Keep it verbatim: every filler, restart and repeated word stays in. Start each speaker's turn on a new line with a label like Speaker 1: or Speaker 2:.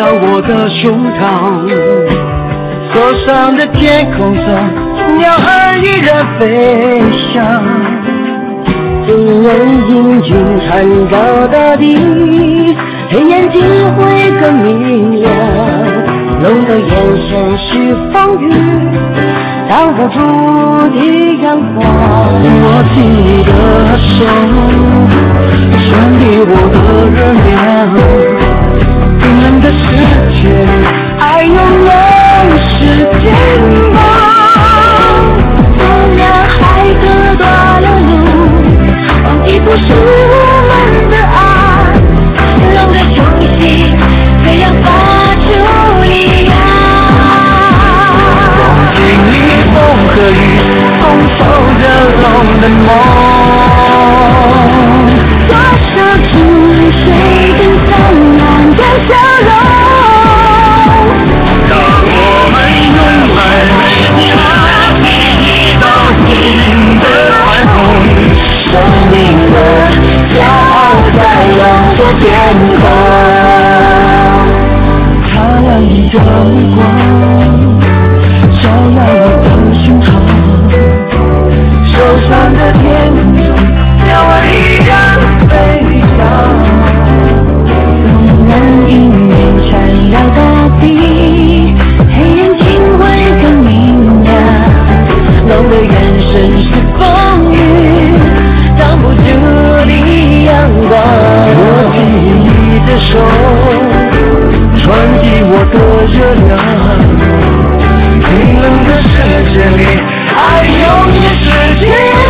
Speaker 1: 我的胸膛，受伤的天空中，鸟儿依然飞翔。
Speaker 2: 情人英俊穿高大地，黑眼睛会更明亮。龙的眼神是风雨，挡不住的阳光。
Speaker 1: 我紧你的手，传递我的热量。冰冷的世界里，爱永远是天光。
Speaker 2: 我俩还隔断了路，忘记不是我们的爱。龙的冲洗，虽然发出力量。
Speaker 1: 忘记逆风和雨，共守着龙的梦。
Speaker 2: 多少注水跟灿烂的笑容。
Speaker 1: 当我们拥爱每场一道新的彩虹，
Speaker 2: 生命的骄傲在扬着天空。
Speaker 1: 灿烂的光照亮我的胸膛，受伤的天空中，鸟儿依然飞翔。
Speaker 2: 纵然阴云缠绕大地，黑眼睛会更明亮。龙的眼神是风雨，挡不住的阳光。
Speaker 1: 我紧你的手，传递我的热量。冰冷的世界里，爱永远是天